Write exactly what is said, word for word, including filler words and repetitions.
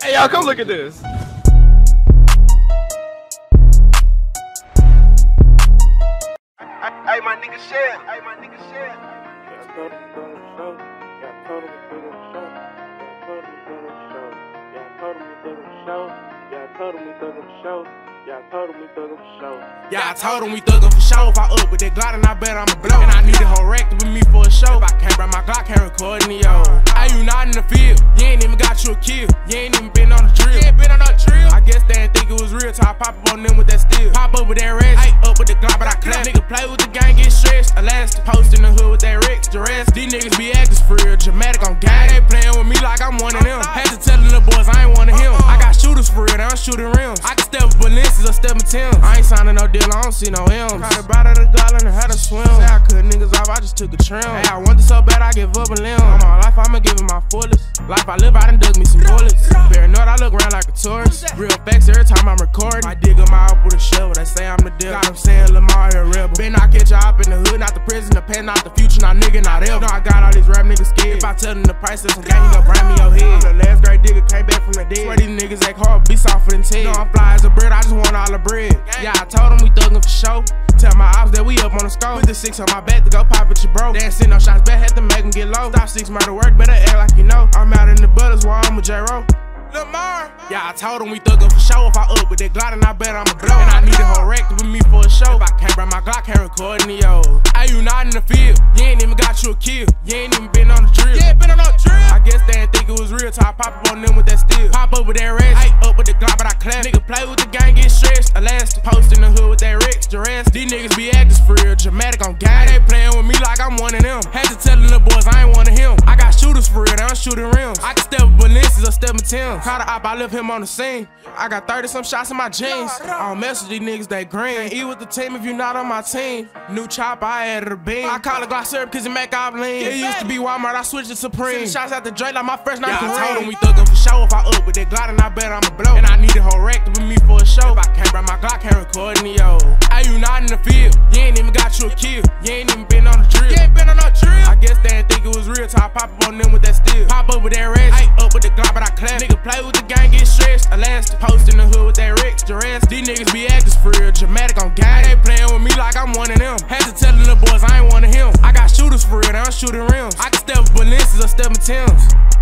Hey y'all, come look at this. Hey, my nigga shit. Hey, my nigga shit. Yeah, I told him we thug him for sure. Yeah, I told him we thug him for sure. If I up with that Glock, then I bet I'ma blow. And I need a whole rack with me for a show. If I can't bring my Glock, can't record any yo. Hey, you not in the field. You ain't even got you a kill. You ain't even been on the drill. You ain't been on no drill. I guess they didn't think it was real till I pop up on them with that steel. Pop up with that Rex. Hey, up with the Glock, but I clap. Nigga play with the gang, get stretched. Elastic. Post in the hood with that Rex. Duress. These niggas be actors for real. Dramatic on gang. They playing with me like I'm one of them. Had to tell them the boys I ain't one of him. I got shooters for real. They don't shooting rims. I can step with Balenci's or step with Tim's. I ain't signing no deal, I don't see no M's. Caught a bite of the gallon and had to swim. Say I cut niggas off, I just took a trim. Hey, I want this so bad, I give up a limb. All my life, I'ma give it my fullest. Life I live, I done dug me some bullets. Paranoid, I look around like a tourist. Real facts every time I'm recording. I dig them out with a shovel, they say I'm the deal. Got them saying Lamar a rebel. Been I catch you up in the hood, not the prison, the pen, not the future, not nigga, not ever. No, I got all these rap niggas scared. If I tell them the price of some gang, he gon' bring me your head. I'm the last great digger, came back from the dead. Swear these niggas act hard, be soft for them teeth. No, I'm fly as a bird, I just want all the bread. Yeah, I told them we thuggin' for show. Tell my ops that we up on the scope. Put the six on my back to go pop at your bro. They ain't send no shots back, had to make them get low. Stop six murder work, better act like you know. I'm out in the butters while I'm with J-Ro. Lamar. Yeah, I told him we thuggin' for show. If I up with that Glock, then I bet I'ma blow. And I need a whole rack with me for a show. If I can't bring my Glock, can't record any yo. Hey, you not in the field. You ain't even got you a kill. You ain't even been on the drill. You ain't been on no drill. I guess they didn't think it was real till I pop up on them with that steel. Pop up with that Rex. Hey, up with the Glock, but I clap. Nigga play with the gang, get stretched. Elastic. Post in the hood with that Rex. Duress. These niggas be actors for real. Dramatic on gang. They playing with me like I'm one of them. Had to tell them the boys I ain't one of him. I got shooters for real. They don't shooting rims. I can step with Balenci's or step with Tim's. Caught a op, I left him on the scene. I got thirty some shots in my jeans. I don't mess with these niggas, they green. Eat with the team if you not on my team. New chop, I added a beam. I call it Glock syrup cause it make out lean. It used to be Walmart, I switched to Supreme. Send shots out the Drake like my fresh night. Yeah, I told him we thuggin' for show. If I up with that Glock, then I bet I'ma blow. And I need a whole rack with me for a show. If I can't bring my Glock, can't record any yo. Hey, you not in the field. You ain't even got you a kill. You ain't even been on the drill. You ain't been on no drill. I guess they didn't think it was real till I pop up on them with that steel. Pop up with that Rex. Hey, up with the Glock, but I clap. Nigga play with the gang, get stretched. Elastic. Post in the hood with that Rex. Duress. These niggas be actors for real. Dramatic on gang. They playing with me like I'm one of them. Had to tell them the boys I ain't one of him. I got shooters for real. They don't shooting rims. I can step with Balenci's or step with Tim's.